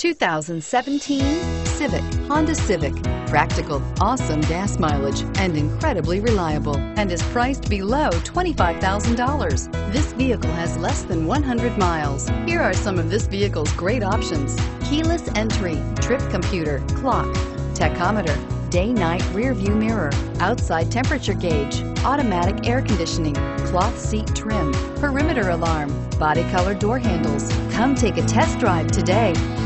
2017 Civic, Honda Civic. Practical, awesome gas mileage, and incredibly reliable, and is priced below $25,000. This vehicle has less than 100 miles. Here are some of this vehicle's great options: keyless entry, trip computer, clock, tachometer, day-night rear view mirror, outside temperature gauge, automatic air conditioning, cloth seat trim, perimeter alarm, body color door handles. Come take a test drive today.